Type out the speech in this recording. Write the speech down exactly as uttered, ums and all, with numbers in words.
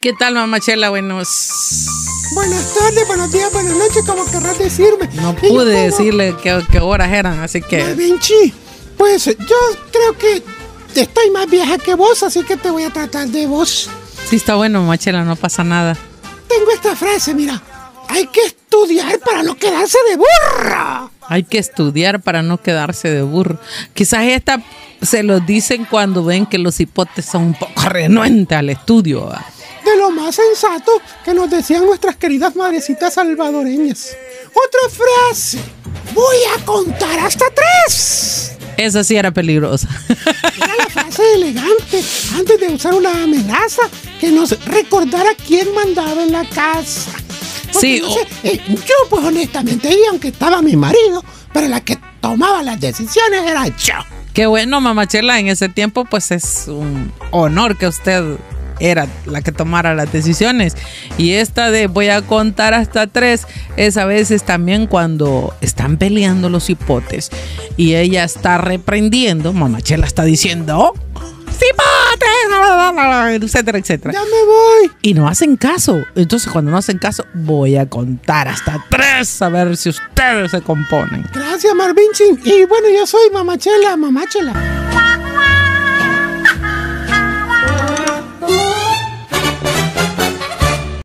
¿Qué tal, mamachela? Buenos... Buenas tardes, buenos días, buenas noches, como querrás decirme. No pude decirle qué, qué horas eran, así que... Marvinchi, pues yo creo que estoy más vieja que vos, así que te voy a tratar de vos. Sí, está bueno, mamachela, no pasa nada. Tengo esta frase, mira. Hay que estudiar para no quedarse de burra. Hay que estudiar para no quedarse de burro. Quizás esta se lo dicen cuando ven que los hipotes son un poco renuentes al estudio, ¿va? De lo más sensato que nos decían nuestras queridas madrecitas salvadoreñas. Otra frase. Voy a contar hasta tres. Esa sí era peligrosa. Era la frase elegante antes de usar una amenaza que nos recordara quién mandaba en la casa. Porque sí. No sé, eh, yo pues honestamente, y aunque estaba mi marido, pero la que tomaba las decisiones era yo. Qué bueno, mamachela, en ese tiempo pues es un honor que usted era la que tomara las decisiones. Y esta de voy a contar hasta tres es a veces también cuando están peleando los hipotes y ella está reprendiendo, mamachela está diciendo ¡hipotes! Etcétera, etcétera. Ya me voy. Y no hacen caso. Entonces cuando no hacen caso, voy a contar hasta tres a ver si ustedes se componen. Gracias, Marvinchi. Y bueno, yo soy Mamachela, Mamachela.